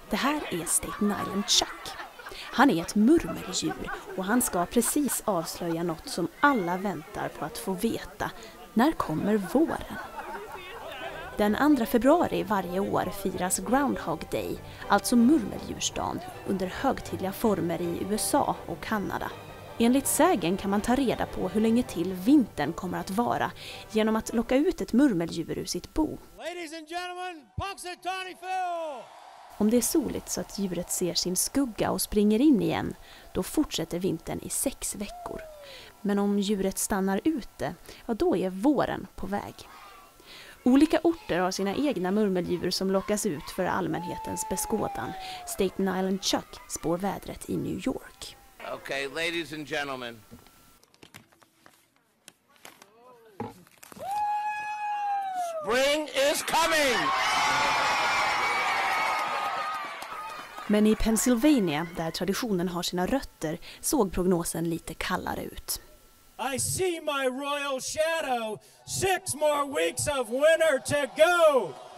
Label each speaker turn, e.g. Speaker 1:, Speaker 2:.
Speaker 1: Det här är Staten Island Chuck. Han är ett murmeldjur och han ska precis avslöja något som alla väntar på att få veta. När kommer våren? Den 2 februari varje år firas Groundhog Day, alltså murmeldjursdagen, under högtidliga former i USA och Kanada. Enligt sägen kan man ta reda på hur länge till vintern kommer att vara genom att locka ut ett murmeldjur ur sitt bo.
Speaker 2: Ladies and gentlemen, Punxsutawney Phil!
Speaker 1: Om det är soligt så att djuret ser sin skugga och springer in igen, då fortsätter vintern i 6 veckor. Men om djuret stannar ute, ja då är våren på väg. Olika orter har sina egna murmeldjur som lockas ut för allmänhetens beskådan. Staten Island Chuck spår vädret i New York.
Speaker 3: Okay, ladies and gentlemen. Spring is coming!
Speaker 1: Men i Pennsylvania, där traditionen har sina rötter, såg prognosen lite kallare ut.
Speaker 2: I see my royal shadow. 6 more weeks of winter to go.